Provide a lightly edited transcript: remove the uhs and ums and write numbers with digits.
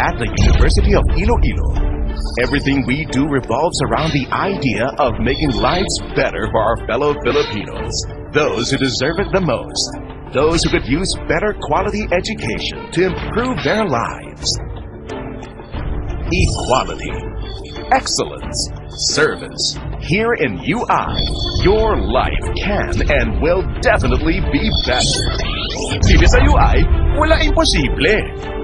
at the University of Iloilo. Everything we do revolves around the idea of making lives better for our fellow Filipinos, those who deserve it the most, those who could use better quality education to improve their lives. Equality, excellence, service. Here in UI, your life can and will definitely be better. Dito sa UI, wala imposible.